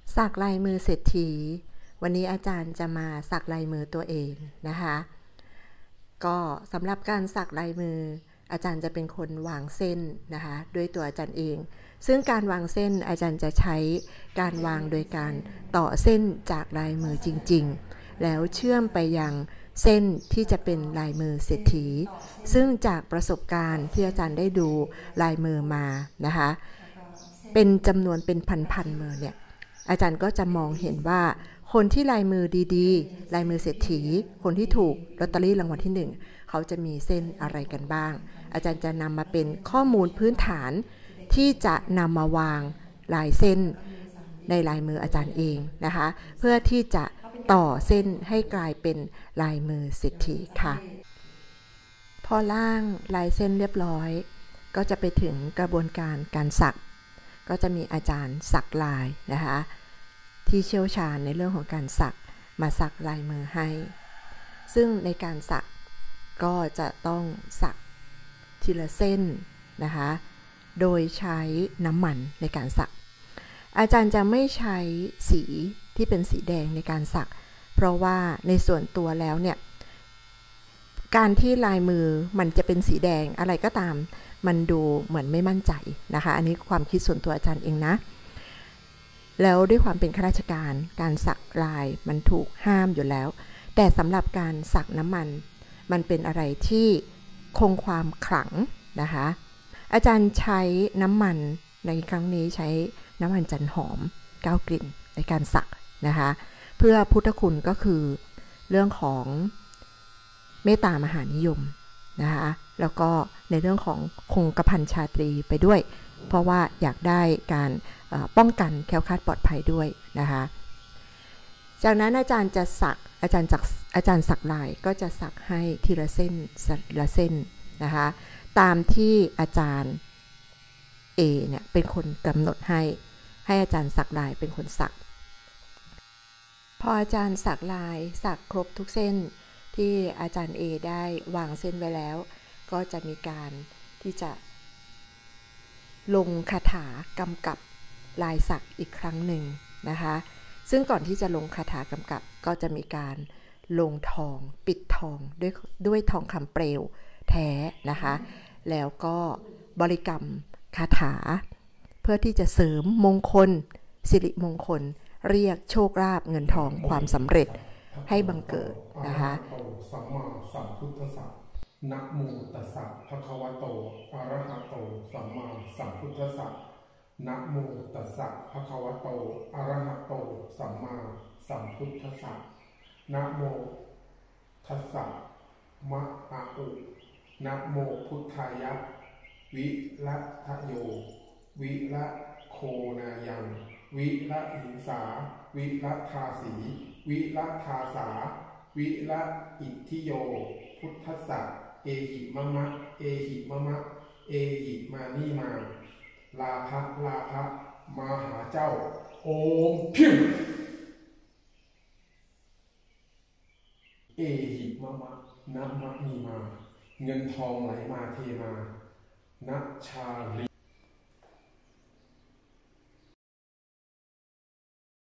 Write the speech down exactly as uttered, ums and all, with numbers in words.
สักลายมือเศรษฐีวันนี้อาจารย์จะมาสักลายมือตัวเองนะคะก็สำหรับการสักลายมืออาจารย์จะเป็นคนวางเส้นนะคะด้วยตัวอาจารย์เองซึ่งการวางเส้นอาจารย์จะใช้การวางโดยการต่อเส้นจากลายมือจริงๆแล้วเชื่อมไปยังเส้นที่จะเป็นลายมือเศรษฐีซึ่งจากประสบการณ์ที่อาจารย์ได้ดูลายมือมานะคะเป็นจำนวนเป็นพันๆมือเนี่ยอาจารย์ก็จะมองเห็นว่าคนที่ลายมือดีๆลายมือเศรษฐีคนที่ถูกลอตเตอรี่รางวัลที่หนึ่งเขาจะมีเส้นอะไรกันบ้างอาจารย์จะนำมาเป็นข้อมูลพื้นฐานที่จะนำมาวางลายเส้นในลายมืออาจารย์เองนะคะเพื่อที่จะต่อเส้นให้กลายเป็นลายมือเศรษฐีค่ะพอล่างลายเส้นเรียบร้อยก็จะไปถึงกระบวนการการสักก็จะมีอาจารย์สักลายนะคะที่เชี่ยวชาญในเรื่องของการสักมาสักลายมือให้ซึ่งในการสักก็จะต้องสักทีละเส้นนะคะโดยใช้น้ำมันในการสักอาจารย์จะไม่ใช้สีที่เป็นสีแดงในการสักเพราะว่าในส่วนตัวแล้วเนี่ยการที่ลายมือมันจะเป็นสีแดงอะไรก็ตามมันดูเหมือนไม่มั่นใจนะคะอันนี้ความคิดส่วนตัวอาจารย์เองนะแล้วด้วยความเป็นข้าราชการการสักลายมันถูกห้ามอยู่แล้วแต่สำหรับการสักน้ำมันมันเป็นอะไรที่คงความขลังนะคะอาจารย์ใช้น้ำมันในครั้งนี้ใช้น้ำมันจันหอมเก้ากลิ่นในการสักนะคะเพื่อพุทธคุณก็คือเรื่องของเมตตามหานิยมนะคะแล้วก็ในเรื่องของคงกระพันชาตรีไปด้วยเพราะว่าอยากได้การป้องกันแคล้วคลาดปลอดภัยด้วยนะคะจากนั้นอาจารย์จะสักอาจารย์จักอาจารย์สักลายก็จะสักให้ทีละเส้นละเส้นนะคะตามที่อาจารย์ A เนี่ยเป็นคนกำหนดให้ให้อาจารย์สักลายเป็นคนสักพออาจารย์สักลายสักครบทุกเส้นที่อาจารย์ A ได้วางเส้นไว้แล้วก็จะมีการที่จะลงคาถากำกับลายสักอีกครั้งหนึ่งนะคะซึ่งก่อนที่จะลงคาถากำกับก็จะมีการลงทองปิดทองด้วยด้วยทองคำเปลวแท้นะคะแล้วก็บริกรรมคาถาเพื่อที่จะเสริมมงคลสิริมงคลเรียกโชคลาภเงินทองความสำเร็จให้บังเกิดนะคะสัมมาสัมพุทธัสสะนะโมตัสสะภะคะวะโตอะระหะโตสัมมาสัมพุทธัสสะนะโมตัสสะภะคะวะโตอะระหะโตสัมมาสัมพุทธัสสะนะโมทัสสะมะอะอุนะโมพุทธายะวิรัตโยวิระโคนายังวิระหิงสาวิรัทาสีวิรัทาสาวิระอิทธิโยพุทธัสสะเอหิมะมะเอหิมะมะเอหิมานีมาลาภะลาภะมาหาเจ้าโอมพิมเอหิมะมะนะมะนีมาเงินทองไหลมาเทมานัชชาลี